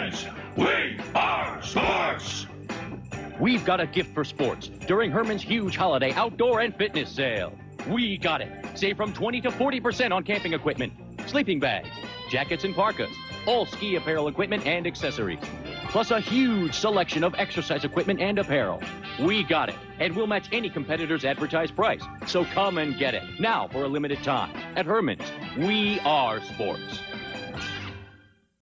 Hermans, we are sports! We've got a gift for sports during Herman's huge holiday outdoor and fitness sale. We got it. Save from 20 to 40% on camping equipment, sleeping bags, jackets and parkas, all ski apparel equipment and accessories, plus a huge selection of exercise equipment and apparel. We got it, and we'll match any competitor's advertised price. So come and get it now for a limited time. At Herman's, we are sports.